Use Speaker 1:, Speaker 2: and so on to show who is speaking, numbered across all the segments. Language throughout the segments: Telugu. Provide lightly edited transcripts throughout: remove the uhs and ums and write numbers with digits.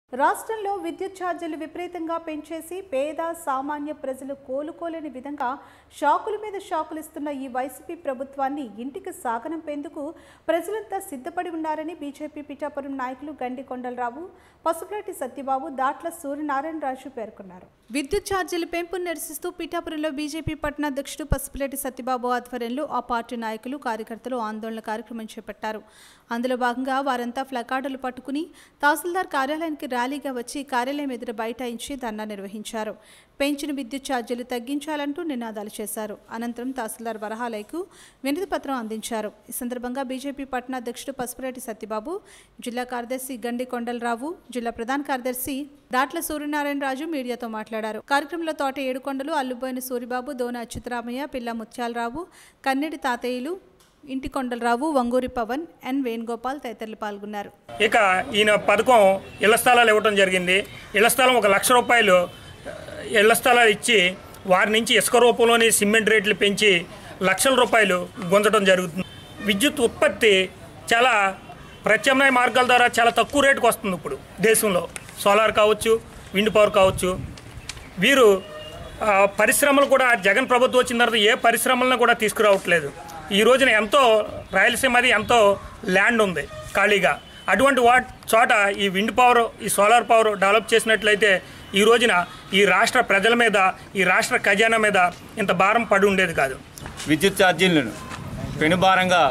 Speaker 1: రాష్ట్రంలో విద్యుత్ ఛార్జీలు విపరీతంగా పెంచేసి పేద సామాన్య ప్రజలు కోలుకోలేని విధంగా షాకుల మీద షాకులు ఇస్తున్న ఈ వైసీపీ ప్రభుత్వాన్ని ఇంటికి సాగనంపేందుకు ప్రజలంతా సిద్ధపడి ఉన్నారని బీజేపీ పిఠాపురం నాయకులు గండి కొండలరావు, పసుపులేటి సత్యబాబు, దాట్ల సూర్యనారాయణరాజు పేర్కొన్నారు. విద్యుత్ ఛార్జీల పెంపును నిరసిస్తూ పిఠాపురంలో బీజేపీ పట్టణాధ్యక్షుడు పసుపులేటి సత్యబాబు ఆధ్వర్యంలో ఆ పార్టీ నాయకులు, కార్యకర్తలు ఆందోళన కార్యక్రమం చేపట్టారు. అందులో భాగంగా వారంతా ప్లకార్డులు పట్టుకుని తహసీల్దార్ కార్యాలయానికి ర్యాలీగా వచ్చి కార్యాలయం ఎదుట బైఠాయించి ధర్నా నిర్వహించారు. పెంచిన విద్యుత్ ఛార్జీలు తగ్గించాలంటూ నినాదాలు చేశారు. అనంతరం తహసీల్దార్ వరహాలయ్యకు వినతి పత్రం అందించారు. ఈ సందర్భంగా బీజేపీ పట్టణాధ్యక్షుడు పసుపులేటి సత్యబాబు, జిల్లా కార్యదర్శి గండి కొండలరావు, జిల్లా ప్రధాన కార్యదర్శి దాట్ల సూర్యనారాయణరాజు మీడియాతో మాట్లాడారు. కార్యక్రమంలో తోట ఏడుకొండలు, అల్లుబోయిన సూరిబాబు, దోన అచ్యుతరామయ్య, పిల్ల ముత్యాలరావు, కన్నెడి తాతయ్యలు, ఇంటి కొండలరావు, వంగూరి పవన్, ఎన్ వేణుగోపాల్ తదితరులు పాల్గొన్నారు.
Speaker 2: ఇక ఈయన పథకం ఇళ్ల స్థలాలు ఇవ్వడం జరిగింది. ఇళ్ల స్థలం 1 లక్ష రూపాయలు ఇళ్ల స్థలాలు ఇచ్చి వారి నుంచి ఇసుక రూపంలోని సిమెంట్ రేట్లు పెంచి లక్షల రూపాయలు గుంజడం జరుగుతుంది. విద్యుత్ ఉత్పత్తి చాలా ప్రత్యామ్నాయ మార్గాల ద్వారా చాలా తక్కువ రేటుకు వస్తుంది. ఇప్పుడు దేశంలో సోలార్ కావచ్చు, విండ్ పవర్ కావచ్చు. వీరు పరిశ్రమలు కూడా జగన్ ప్రభుత్వం వచ్చిన తర్వాత ఏ పరిశ్రమలను కూడా తీసుకురావట్లేదు. ఈ రోజున ఎంతో రాయలసీమది ఎంతో ల్యాండ్ ఉంది ఖాళీగా. అటువంటి చోట ఈ విండ్ పవర్, ఈ సోలార్ పవర్ డెవలప్ చేసినట్లయితే ఈ రోజున ఈ రాష్ట్ర ప్రజల మీద, ఈ రాష్ట్ర ఖజానా మీద ఇంత భారం పడి ఉండేది కాదు.
Speaker 3: విద్యుత్ ఛార్జీలను పెనుభారంగా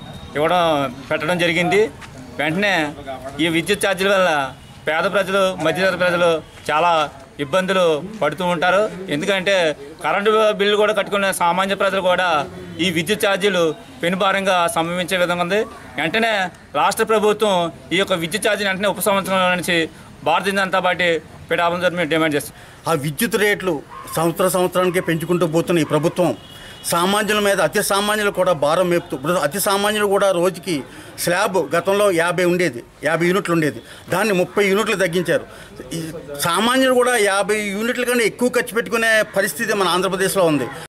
Speaker 3: పెట్టడం జరిగింది. వెంటనే ఈ విద్యుత్ ఛార్జీల వల్ల పేద ప్రజలు, మధ్యతరగతి ప్రజలు చాలా ఇబ్బందులు పడుతూ ఉంటారు. ఎందుకంటే కరెంటు బిల్లు కూడా కట్టుకునే సామాన్య ప్రజలు కూడా ఈ విద్యుత్ ఛార్జీలు పెనుభారంగా సంభవించే విధంగా ఉంది. వెంటనే రాష్ట్ర ప్రభుత్వం ఈ యొక్క విద్యుత్ ఛార్జీని వెంటనే ఉపసంహరించడం నుంచి భారతీయ జనతా పార్టీ పిఠాపురం మేము డిమాండ్ చేస్తాం.
Speaker 4: ఆ విద్యుత్ రేట్లు సంవత్సరానికి పెంచుకుంటూ పోతున్న ఈ ప్రభుత్వం సామాన్యుల మీద, అతి సామాన్యులు కూడా భారం మేపుతూ, ఇప్పుడు అతి సామాన్యులు కూడా రోజుకి స్లాబ్ గతంలో 50 యూనిట్లు ఉండేది, దాన్ని 30 యూనిట్లు తగ్గించారు. ఈ సామాన్యులు కూడా 50 యూనిట్ల కన్నా ఎక్కువ ఖర్చు పెట్టుకునే పరిస్థితి మన ఆంధ్రప్రదేశ్లో ఉంది.